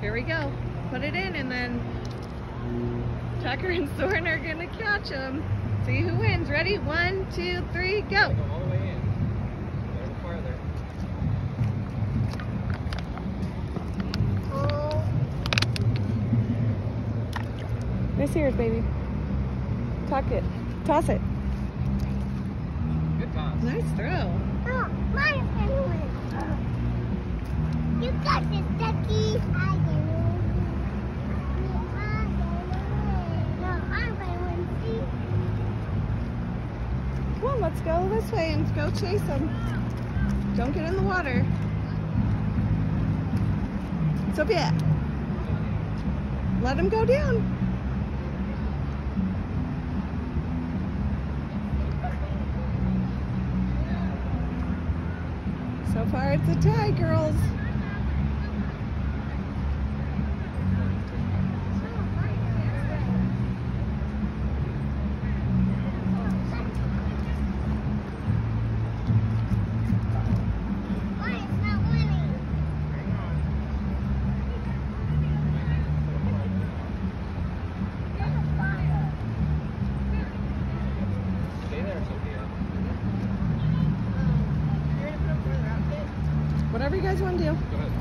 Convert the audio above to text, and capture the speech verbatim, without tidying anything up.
Here we go. Put it in, and then Tucker and Soren are gonna catch them. See who wins. Ready? One, two, three, go. Go all the way in. A little farther. Nice ears, baby. Tuck it. Toss it. Good toss. Nice throw. Oh, my favorite. You got this, Ducky. I can No, I'm going to see. Come on, let's go this way and go chase them. Don't get in the water. Sophia, let him go down. So far, it's a tie, girls. Whatever you guys want to do. Go ahead.